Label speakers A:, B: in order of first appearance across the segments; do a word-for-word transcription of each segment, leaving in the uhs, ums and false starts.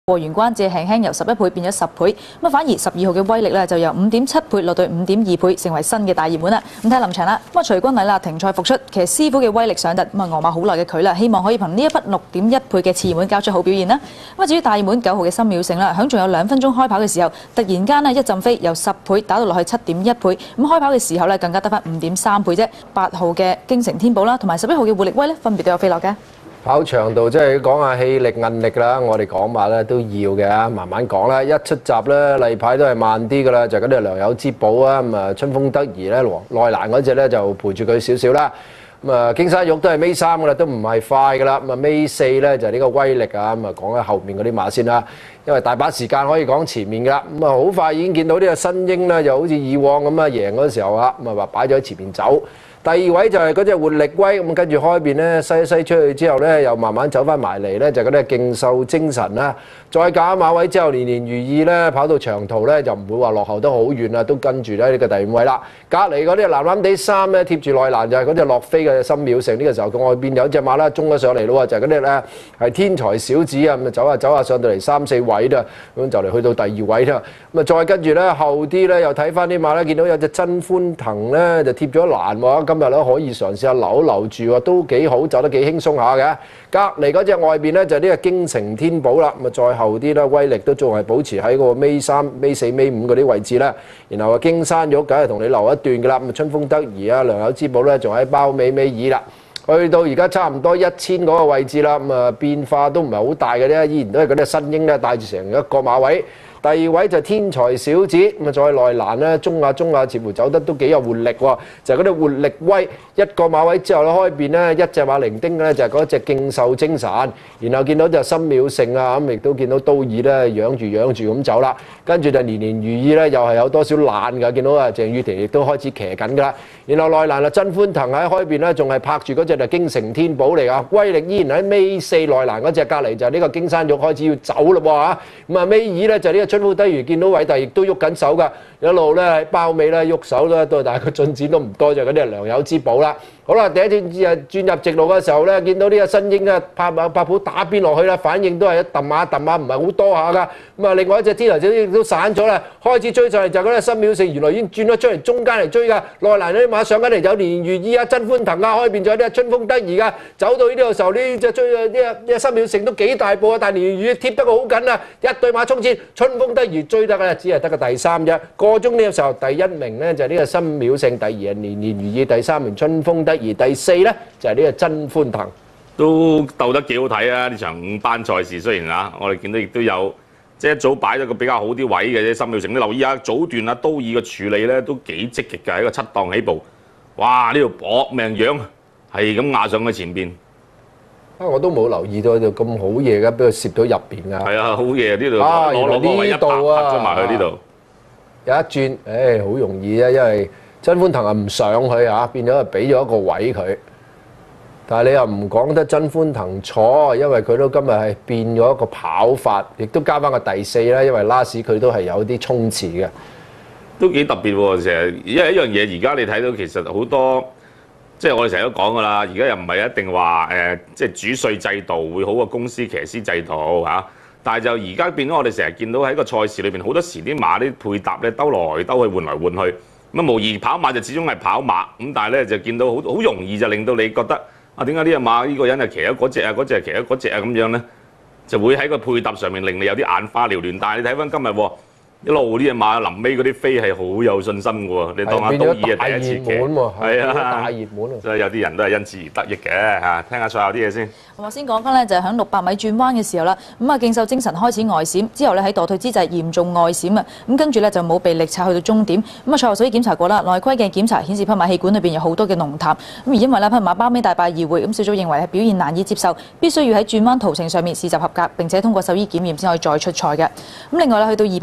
A: 過完關只係輕輕由十一倍變咗十倍，咁反而十二號嘅威力咧就由五點七倍落到五點二倍，成為新嘅大熱門啦。咁睇臨場啦，咁啊徐君禮啦停賽復出，其實師傅嘅威力上突，咁啊俄馬好耐嘅佢啦，希望可以憑呢一筆六點一倍嘅次熱門交出好表現啦。咁啊至於大熱門九號嘅深秒勝啦，響仲有兩分鐘開跑嘅時候，突然間呢一陣飛由十倍打到落去七點一倍，咁開跑嘅時候咧更加得翻五點三倍啫。八號嘅京城天寶啦，同埋十一號嘅活力威咧，分別都有飛落嘅。
B: 跑長度即係講下氣力、韌力啦，我哋講馬咧都要嘅，慢慢講啦。一出閘咧，例牌都係慢啲噶啦，就嗰啲良友之寶啊，咁啊春風得意咧，內欄嗰隻咧就陪住佢少少啦。咁啊，經山玉都係尾三噶啦，都唔係快噶啦。咁啊，尾四咧就係呢個威力啊。咁啊，講下後面嗰啲馬先啦，因為大把時間可以講前面噶啦。咁啊，好快已經見到呢個新英咧，就好似以往咁啊，贏嗰時候啊，咁啊話擺咗喺前面走。第二位就係嗰隻活力威，咁跟住開邊咧，西一西出去之後咧，又慢慢走翻埋嚟咧，就嗰啲勁秀精神啦。再減馬位之後，年年如意咧，跑到長途咧就唔會話落後得好遠啦，都跟住咧呢個第五位啦。隔離嗰啲藍藍地衫咧貼住內欄就係嗰隻落飛嘅深秒勝，呢個時候佢外邊有隻馬啦，衝咗上嚟咯喎，就係嗰啲咧係天才小子啊，咁啊走下走下上到嚟三四位啦，咁就嚟去到第二位啦。咁啊再跟住咧後啲咧又睇翻啲馬咧，見到有隻真歡騰咧就貼咗欄喎，今日咧可以嘗試下扭扭住喎，都幾好，走得幾輕鬆下嘅。隔離嗰隻外邊咧就呢個京城天寶啦，咁啊再後啲咧威力都仲係保持喺個尾三、尾四、尾五嗰啲位置啦。然後啊京山玉梗係同你留一段㗎啦，咁啊春風得意啊良友之寶咧仲喺包尾尾二啦。去到而家差唔多一千嗰個位置啦，咁啊變化都唔係好大嘅啫，依然都係嗰啲新英咧帶住成一個馬位。第二位就天才小子，咁啊再內欄咧，中下中下，似乎走得都幾有活力喎。就係嗰啲活力威，一個馬位之後咧，開邊咧一隻馬零丁咧，就係嗰隻勁秀精神。然後見到就深秒勝啊，咁亦都見到刀耳咧，養住養住咁走啦。跟住就年年如意咧，又係有多少爛㗎？見到啊鄭雨婷亦都開始騎緊㗎啦。然後內欄啊真歡騰喺開邊咧，仲係拍住嗰隻就京城天寶嚟啊，威力依然喺尾四內欄嗰隻隔離就係呢個京山玉開始要走嘞喎嚇。咁啊尾二咧就呢個春風得意，見到偉帝亦都喐緊手㗎，一路咧喺包尾咧喐手咧，都但係個進展都唔多，就嗰啲係良友之寶啦。好啦，第一轉誒轉入直路嘅時候咧，見到呢個新英咧拍馬拍譜打邊落去啦，反應都係一揼下揼下，唔係好多下㗎。咁啊，另外一隻天頭小亦都散咗啦，開始追上嚟就嗰啲深秒勝，原來已經轉咗出嚟中間嚟追㗎。內欄嗰啲馬上緊嚟有年如意啊、真歡騰啊，開邊仲有啲春風得意㗎。走到呢啲嘅時候，呢隻追呢呢呢深秒勝都幾大步啊，但係年如意貼得佢好緊啊，一對馬衝前，春風得意追得嘅只係得個第三啫。個鐘呢個時候第一名咧就係呢個深秒勝，第二係年年如意，第三名春風得意，第四咧就係呢個真歡騰。
C: 都鬥得幾好睇啊！呢場五班賽事雖然啊，我哋見到亦都有即係一早擺咗個比較好啲位嘅啫。深秒勝，你留意下早段啊，刀耳嘅處理咧都幾積極㗎，喺個七檔起步，哇！呢度搏命樣係咁壓上去前邊。
B: 啊！我都冇留意到就咁好嘢嘅，俾佢攝到入邊啊！
C: 係啊，好嘢呢度
B: 啊！原來呢度啊，
C: 拍咗埋去呢度
B: 有一轉，誒好容易啊，因為真歡騰啊唔上去啊，變咗俾咗一個位佢。但係你又唔講得真歡騰錯，因為佢都今日係變咗一個跑法，亦都加翻個第四啦。因為拉屎佢都係有啲衝刺嘅，
C: 都幾特別喎。成日因為一樣嘢，而家你睇到其實好多，即係我哋成日都講㗎啦。而家又唔係一定話誒、呃，即係主稅制度會好過公司騎師制度嚇、啊。但係就而家變咗，我哋成日見到喺個賽事裏邊，好多時啲馬啲配搭咧兜來兜去換來換去，咁啊無疑跑馬就始終係跑馬咁，但係咧就見到好好容易就令到你覺得。啊，點解呢隻馬呢個人係騎咗嗰隻啊，嗰隻係騎咗嗰隻啊咁樣咧，就會喺個配搭上面令你有啲眼花繚亂。但係你睇翻今日喎，一路呢隻馬臨尾嗰啲飛係好有信心嘅喎。你當下刀耳啊第一次騎，係啊，大熱門啊，所以有啲人都係因此而得益嘅嚇。聽下賽後啲嘢先。我
A: 先講翻咧，就係喺六百米轉彎嘅時候啦，咁啊勁秀精神開始外閃，之後咧喺墮退之際嚴重外閃啊，咁跟住咧就冇被力拆去到終點。咁啊賽後所以檢查過啦，內窺鏡檢查顯示匹馬氣管裏邊有好多嘅濃痰，咁而因為咧匹馬包尾大敗而回，咁小組認為係表現難以接受，必須要喺轉彎途程上面試習合格，並且通過獸醫檢驗先可以再出賽嘅。咁另外咧去到二百五十米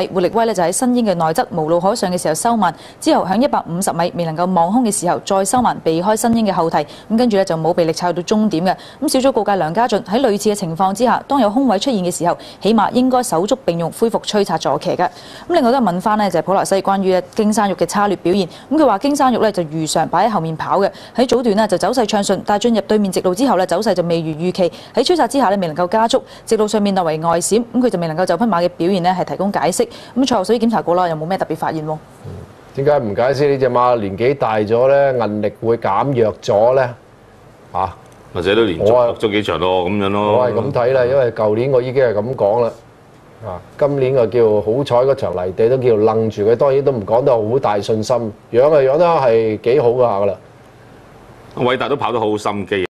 A: 米，活力威咧就喺新英嘅內側無路可上嘅時候收慢，之後響一百五十米未能夠望空嘅時候再收慢，避開新英嘅後蹄，咁跟住咧就冇被力撐到終點嘅。咁小組告誡梁家俊喺類似嘅情況之下，當有空位出現嘅時候，起碼應該手足並用，恢復催策坐騎嘅。咁另外都係問翻呢，就係普萊西關於經山玉嘅差劣表現。咁佢話經山玉咧就如常擺喺後面跑嘅，喺早段呢就走勢暢順，但係進入對面直路之後呢，走勢就未如預期，喺催策之下呢，未能夠加速，直路上面略為外閃，咁佢就未能夠就匹馬嘅表現呢係提供解釋。咁賽後所以檢查過啦，有冇咩特別發現喎？
B: 點解唔解釋呢隻馬年紀大咗咧，韌力會減弱咗咧？嚇、啊，
C: 或者都連續搏咗幾場咯，咁樣咯。
B: 我係咁睇啦，因為舊年我已經係咁講啦。啊，今年個叫好彩嗰場泥地都叫愣住佢，當然都唔講得好大信心，養啊養得係幾好㗎下㗎啦。
C: 韋達都跑得好心機。